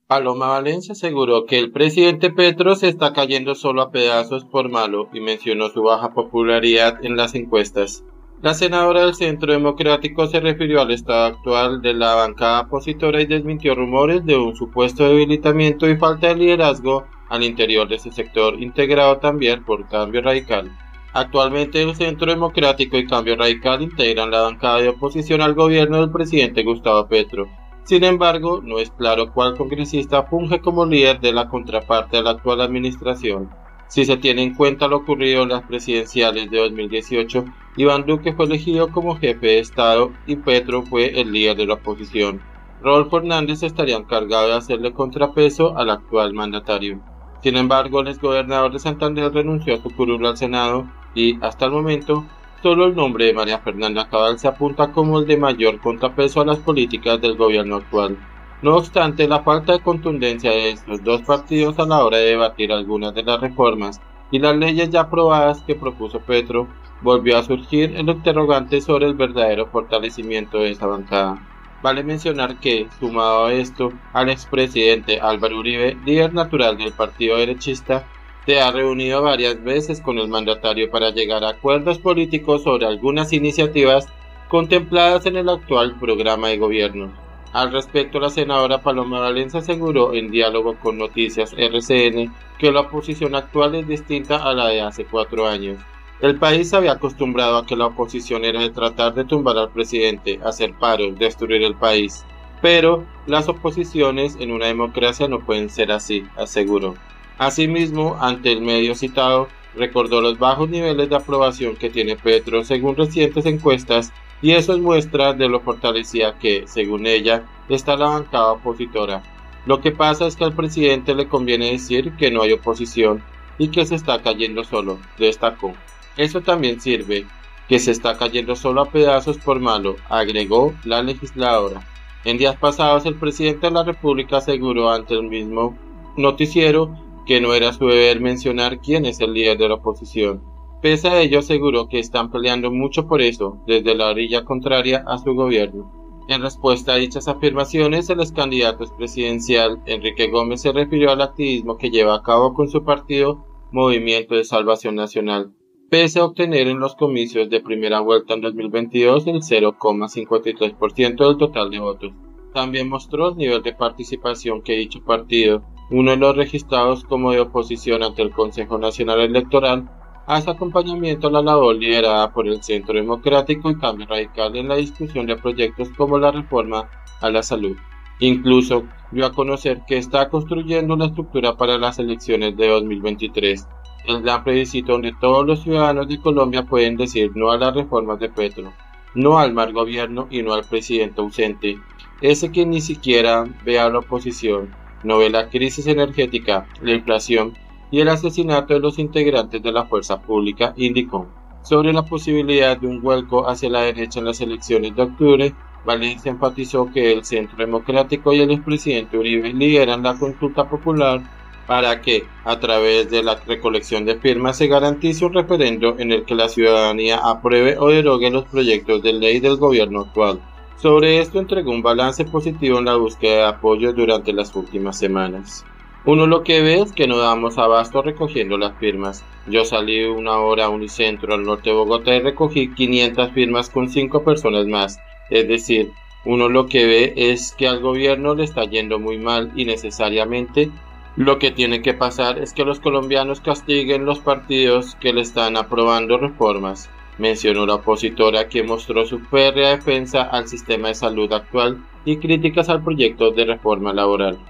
Paloma Valencia aseguró que el presidente Petro se está cayendo solo a pedazos por malo y mencionó su baja popularidad en las encuestas. La senadora del Centro Democrático se refirió al estado actual de la bancada opositora y desmintió rumores de un supuesto debilitamiento y falta de liderazgo al interior de ese sector, integrado también por Cambio Radical. Actualmente el Centro Democrático y Cambio Radical integran la bancada de oposición al gobierno del presidente Gustavo Petro. Sin embargo, no es claro cuál congresista funge como líder de la contraparte de la actual administración. Si se tiene en cuenta lo ocurrido en las presidenciales de 2018, Iván Duque fue elegido como jefe de Estado y Petro fue el líder de la oposición. Rodolfo Hernández estaría encargado de hacerle contrapeso al actual mandatario. Sin embargo, el exgobernador de Santander renunció a su curul al Senado y, hasta el momento, solo el nombre de María Fernanda Cabal se apunta como el de mayor contrapeso a las políticas del gobierno actual. No obstante, la falta de contundencia de estos dos partidos a la hora de debatir algunas de las reformas y las leyes ya aprobadas que propuso Petro, volvió a surgir el interrogante sobre el verdadero fortalecimiento de esa bancada. Vale mencionar que, sumado a esto, al expresidente Álvaro Uribe, líder natural del partido derechista, se ha reunido varias veces con el mandatario para llegar a acuerdos políticos sobre algunas iniciativas contempladas en el actual programa de gobierno. Al respecto, la senadora Paloma Valencia aseguró en diálogo con Noticias RCN que la oposición actual es distinta a la de hace 4 años. El país se había acostumbrado a que la oposición era de tratar de tumbar al presidente, hacer paros, destruir el país. Pero las oposiciones en una democracia no pueden ser así, aseguró. Asimismo, ante el medio citado, recordó los bajos niveles de aprobación que tiene Petro según recientes encuestas y eso es muestra de lo fortalecida que, según ella, está la bancada opositora. Lo que pasa es que al presidente le conviene decir que no hay oposición y que se está cayendo solo, destacó. Eso también sirve, que se está cayendo solo a pedazos por malo, agregó la legisladora. En días pasados el presidente de la República aseguró ante el mismo noticiero que no era su deber mencionar quién es el líder de la oposición. Pese a ello aseguró que están peleando mucho por eso, desde la orilla contraria a su gobierno. En respuesta a dichas afirmaciones, el ex candidato presidencial Enrique Gómez se refirió al activismo que lleva a cabo con su partido Movimiento de Salvación Nacional, pese a obtener en los comicios de primera vuelta en 2022 el 0,53% del total de votos. También mostró el nivel de participación que dicho partido, uno de los registrados como de oposición ante el Consejo Nacional Electoral, hace acompañamiento a la labor liderada por el Centro Democrático y Cambio Radical en la discusión de proyectos como la reforma a la salud. Incluso dio a conocer que está construyendo una estructura para las elecciones de 2023, el gran plebiscito donde todos los ciudadanos de Colombia pueden decir no a las reformas de Petro, no al mal gobierno y no al presidente ausente, ese que ni siquiera ve a la oposición, no ve la crisis energética, la inflación y el asesinato de los integrantes de la fuerza pública, indicó. Sobre la posibilidad de un vuelco hacia la derecha en las elecciones de octubre, Valencia enfatizó que el Centro Democrático y el expresidente Uribe lideran la consulta popular para que, a través de la recolección de firmas, se garantice un referendo en el que la ciudadanía apruebe o derogue los proyectos de ley del gobierno actual. Sobre esto entregó un balance positivo en la búsqueda de apoyo durante las últimas semanas. Uno lo que ve es que no damos abasto recogiendo las firmas. Yo salí una hora a Unicentro al norte de Bogotá y recogí 500 firmas con 5 personas más. Es decir, uno lo que ve es que al gobierno le está yendo muy mal y necesariamente lo que tiene que pasar es que los colombianos castiguen los partidos que le están aprobando reformas, mencionó la opositora, que mostró su férrea defensa al sistema de salud actual y críticas al proyecto de reforma laboral.